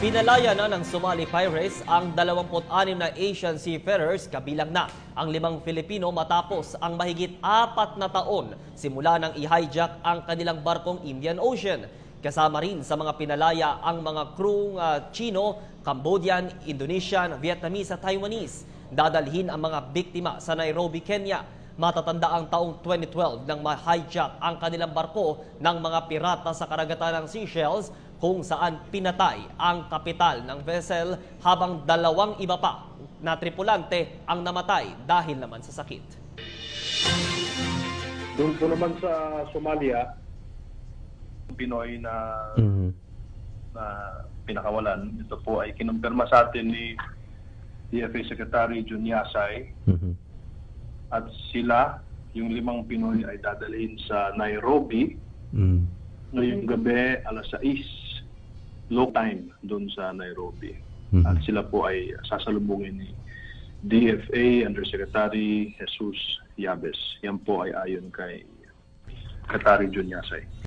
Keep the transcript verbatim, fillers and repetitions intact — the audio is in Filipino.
Pinalaya na ng Somali Pirates ang dalawampu't anim na Asian seafarers, kabilang na ang limang Filipino matapos ang mahigit apat na taon simula nang i-hijack ang kanilang barkong Indian Ocean. Kasama rin sa mga pinalaya ang mga crew uh, Chino, Cambodian, Indonesian, Vietnamese at Taiwanese. Dadalhin ang mga biktima sa Nairobi, Kenya. Matatanda ang taong twenty twelve nang ma-hijack ang kanilang barko ng mga pirata sa karagatan ng Seychelles, kung saan pinatay ang kapital ng vessel habang dalawang iba pa na tripulante ang namatay dahil naman sa sakit. Doon po naman sa Somalia, Pinoy na, mm-hmm. na pinakawalan, ito po ay kinumpirma sa atin ni D F A Secretary Jun Yasay. Mm-hmm. At sila, yung limang Pinoy ay dadalhin sa Nairobi mm-hmm. ngayong gabi alas sais local time doon sa Nairobi. Mm-hmm. At sila po ay sasalubungin ni D F A Undersecretary Jesus Yabes. Yan po ay ayon kay Secretary Jun Yasay.